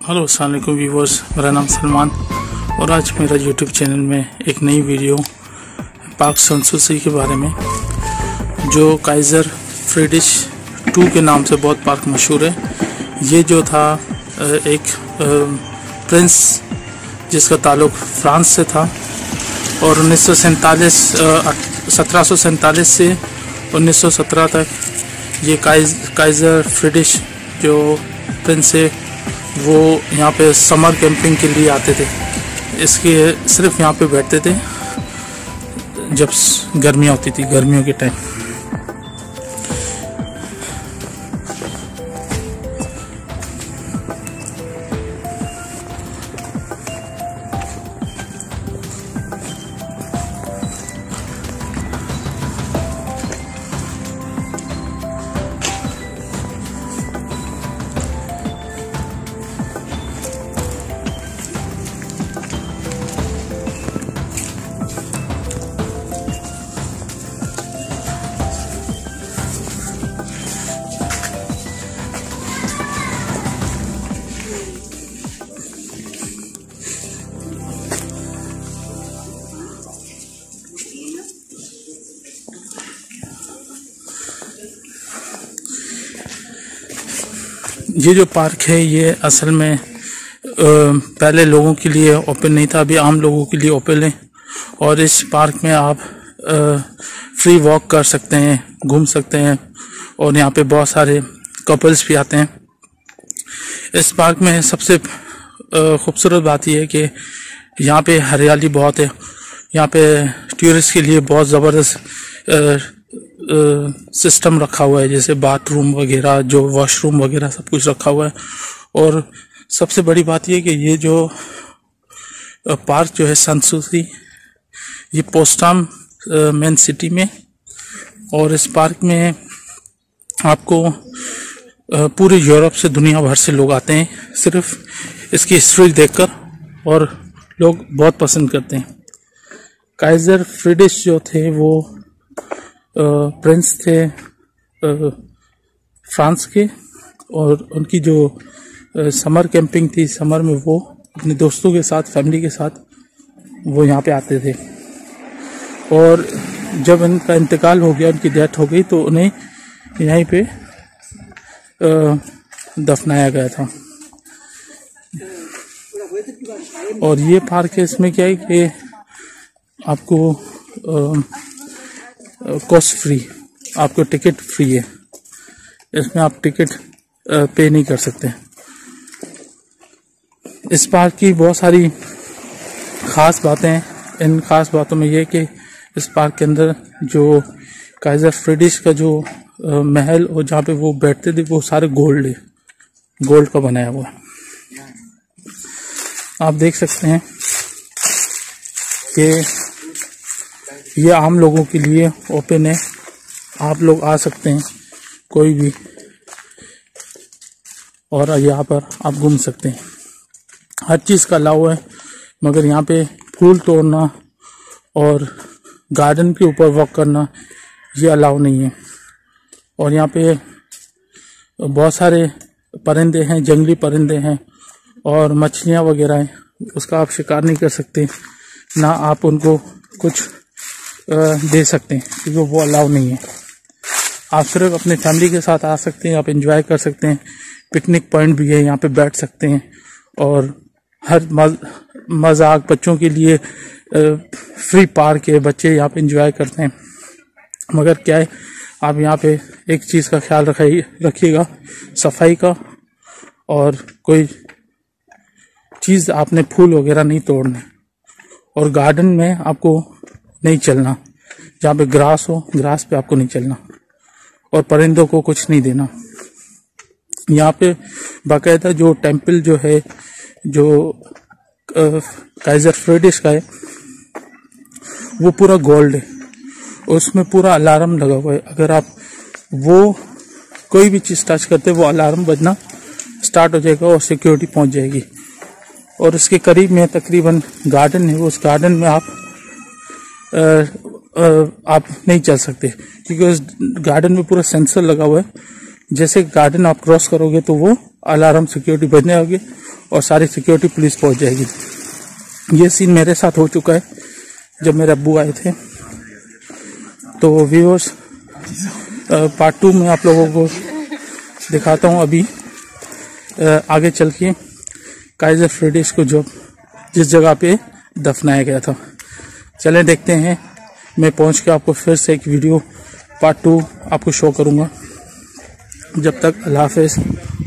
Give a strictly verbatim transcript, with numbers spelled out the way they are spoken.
Hello अस्सलाम वालेकुम viewers, मेरा नाम सलमान और आज मेरा यूट्यूब चैनल में एक नई वीडियो पार्क संसूसी के बारे में, जो काइज़र फ्रीडिश टू के नाम से बहुत पार्क मशहूर है। ये जो था एक प्रिंस जिसका ताल्लुक फ्रांस से था और उन्नीस सौ सैंतालीस सत्रह सौ सैंतालीस से उन्नीस सौ सत्रह तक ये काइज काइज़र फ्रीडिश जो प्रिंस है वो यहाँ पे समर कैंपिंग के लिए आते थे। इसके सिर्फ यहाँ पे बैठते थे जब गर्मियाँ होती थी, गर्मियों के टाइम। ये जो पार्क है ये असल में पहले लोगों के लिए ओपन नहीं था, अभी आम लोगों के लिए ओपन है। और इस पार्क में आप फ्री वॉक कर सकते हैं, घूम सकते हैं और यहाँ पे बहुत सारे कपल्स भी आते हैं। इस पार्क में सबसे खूबसूरत बात यह है कि यहाँ पे हरियाली बहुत है। यहाँ पे टूरिस्ट के लिए बहुत ज़बरदस्त सिस्टम रखा हुआ है, जैसे बाथरूम वगैरह, जो वॉशरूम वगैरह सब कुछ रखा हुआ है। और सबसे बड़ी बात यह कि ये जो पार्क जो है संसूसी, ये पोस्टाम मेन सिटी में, और इस पार्क में आपको पूरे यूरोप से, दुनिया भर से लोग आते हैं सिर्फ इसकी हिस्ट्री देखकर, और लोग बहुत पसंद करते हैं। काइज़र फ्रीडिश जो थे वो प्रिंस थे फ्रांस के, और उनकी जो समर कैंपिंग थी, समर में वो अपने दोस्तों के साथ, फैमिली के साथ वो यहाँ पे आते थे। और जब इनका इंतकाल हो गया, उनकी डेथ हो गई, तो उन्हें यहीं पे दफनाया गया था। और ये पार्क है, इसमें क्या है कि आपको कॉस्ट फ्री, आपको टिकट फ्री है, इसमें आप टिकट पे नहीं कर सकते। इस पार्क की बहुत सारी ख़ास बातें हैं। इन ख़ास बातों में ये कि इस पार्क के अंदर जो काइज़र फ्रीडिश का जो महल और जहाँ पे वो बैठते थे वो सारे गोल्ड है, गोल्ड का बनाया हुआ है। आप देख सकते हैं कि ये आम लोगों के लिए ओपन है, आप लोग आ सकते हैं कोई भी, और यहाँ पर आप घूम सकते हैं। हर चीज़ का अलाउ है, मगर यहाँ पे फूल तोड़ना और गार्डन के ऊपर वॉक करना ये अलाउ नहीं है। और यहाँ पे बहुत सारे परिंदे हैं, जंगली परिंदे हैं और मछलियाँ वगैरह हैं, उसका आप शिकार नहीं कर सकते, ना आप उनको कुछ दे सकते हैं, क्योंकि वो अलाउ नहीं है। आप सिर्फ अपने फैमिली के साथ आ सकते हैं, आप एंजॉय कर सकते हैं। पिकनिक पॉइंट भी है, यहाँ पे बैठ सकते हैं, और हर मज, मजाक बच्चों के लिए फ्री पार्क है, बच्चे यहाँ पे एंजॉय करते हैं। मगर क्या है, आप यहाँ पे एक चीज़ का ख्याल रखिएगा, सफाई का, और कोई चीज़ आपने फूल वगैरह नहीं तोड़ने, और गार्डन में आपको नहीं चलना, जहाँ पे ग्रास हो, ग्रास पे आपको नहीं चलना, और परिंदों को कुछ नहीं देना। यहाँ पे बाकायदा जो टेंपल जो है, जो काइज़र फ्रीडिश का है, वो पूरा गोल्ड है, उसमें पूरा अलार्म लगा हुआ है। अगर आप वो कोई भी चीज़ टच करते, वो अलार्म बजना स्टार्ट हो जाएगा और सिक्योरिटी पहुँच जाएगी। और उसके करीब में तकरीबन गार्डन है, उस गार्डन में आप आ, आ, आप नहीं चल सकते, क्योंकि उस गार्डन में पूरा सेंसर लगा हुआ है। जैसे गार्डन आप क्रॉस करोगे तो वो अलार्म सिक्योरिटी बजने लगे और सारी सिक्योरिटी पुलिस पहुंच जाएगी। ये सीन मेरे साथ हो चुका है जब मेरे अब्बू आए थे। तो व्यूअर्स, पार्ट टू में आप लोगों को दिखाता हूँ अभी आगे चल के काइजर फ्रेडिस को जो जिस जगह पे दफनाया गया था। चले देखते हैं। मैं पहुंच के आपको फिर से एक वीडियो पार्ट टू आपको शो करूंगा। जब तक अल्लाह हाफ़िज़।